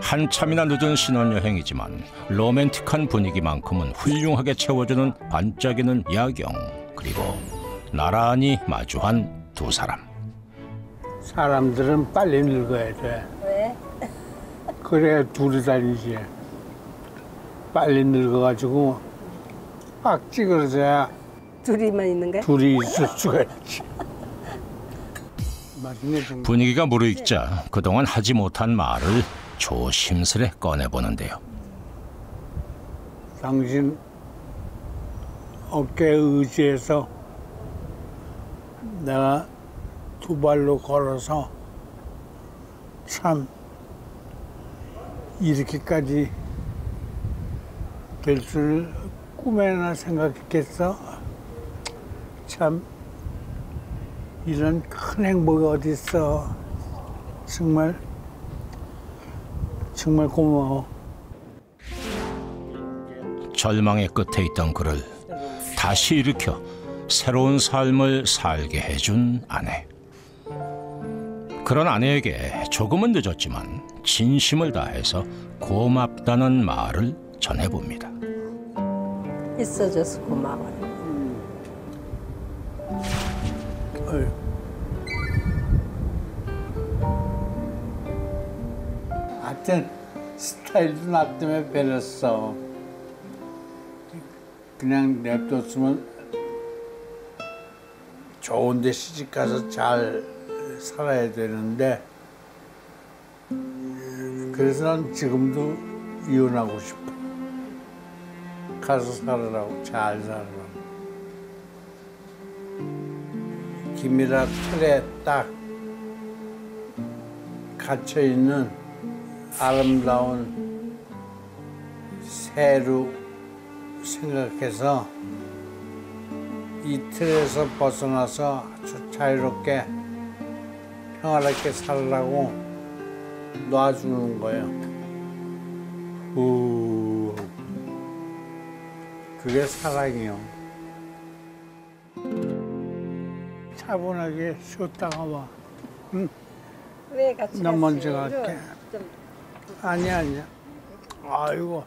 한참이나 늦은 신혼여행이지만 로맨틱한 분위기만큼은 훌륭하게 채워주는 반짝이는 야경, 그리고 나란히 마주한 두 사람. 사람들은 빨리 늙어야 돼. 왜? 그래야 둘이 다니지. 빨리 늙어가지고 빡 찌그러져야 둘이만 있는 거야? 둘이 있을 수가 있지. 분위기가 무르익자 그동안 하지 못한 말을 조심스레 꺼내보는데요. 당신 어깨에 의지해서 내가 두 발로 걸어서 참 이렇게까지 될 줄 꿈에나 생각했겠어? 참 이런 큰 행복이 어디 있어? 정말 고마워. 절망의 끝에 있던 그를 다시 일으켜 새로운 삶을 살게 해준 아내. 그런 아내에게 조금은 늦었지만 진심을 다해서 고맙다는 말을 전해봅니다. 있어줘서 고마워요. 하여튼 스타일도 나 때문에 변했어. 그냥 냅뒀으면 좋은 데 시집가서 잘 살아야 되는데, 그래서 난 지금도 이혼하고 싶어. 가서 살으라고, 잘 살으라고. 김이라 틀에 딱 갇혀있는 아름다운 새로 생각해서 이 틀에서 벗어나서 아주 자유롭게 평화롭게 살라고 놔주는 거예요. 그게 사랑이요. 차분하게 쉬었다가 와. 응? 왜 같이 나 먼저 갔어요? 갈게. 아니야. 아이고.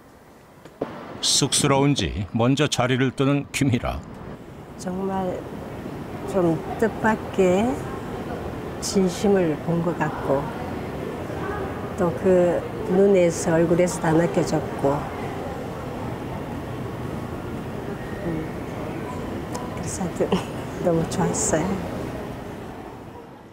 쑥스러운지 먼저 자리를 뜨는 김희라. 정말 좀 뜻밖의 진심을 본 것 같고 또 그 눈에서 얼굴에서 다 느껴졌고 그래서 하여튼 너무 좋았어요.